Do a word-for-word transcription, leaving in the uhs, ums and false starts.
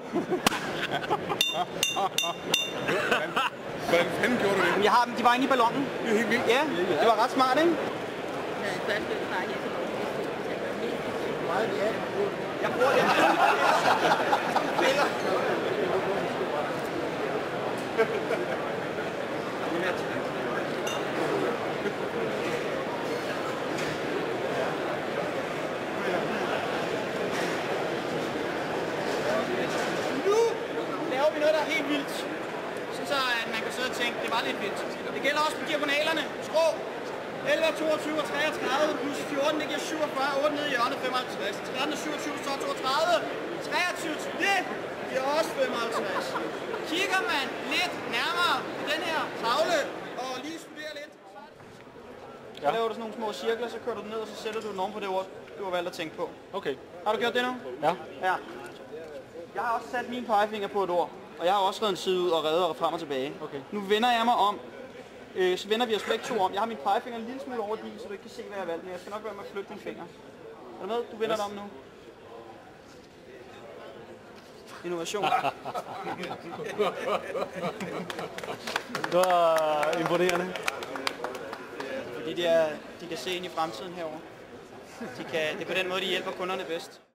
Hvordan fanden gjorde du det? Jeg har dem, de var inde i ballonen. Det er helt vildt. Ja, det var ret smart, ikke? Jeg bruger det. Nu laver vi noget, der er helt vildt. Så at man kan sidde og tænke, det var lidt vildt. Det gælder også på diagonalerne. Skrå. elleve, toogtyve og treogtredive plus fjorten, det giver syvogfyrre, otte nede i hjørnet, femoghalvtreds. tretten og syvogtyve, så toogtredive. treogtyve, det giver også femoghalvtreds. Kigger man lidt nærmere på den her tavle og lige studerer lidt, så laver du sådan nogle små cirkler, så kører du den ned, og så sætter du den oven på det ord, du har valgt at tænke på. Okay. Har du gjort det nu? Ja. Ja. Jeg har også sat min pegefinger på et ord, og jeg har også reddet en side ud og reddet og frem og tilbage. Okay. Nu vender jeg mig om. Øh, så vender vi os begge to om. Jeg har min pegefinger en lille smule over din, så du ikke kan se, hvad jeg har valgt. Men jeg skal nok være med at flytte dine fingre. Er du med? Du vender yes. dig om nu. Innovation. Det var imponerende. Fordi de, er, de kan se ind i fremtiden herovre. De kan, det er på den måde, de hjælper kunderne bedst.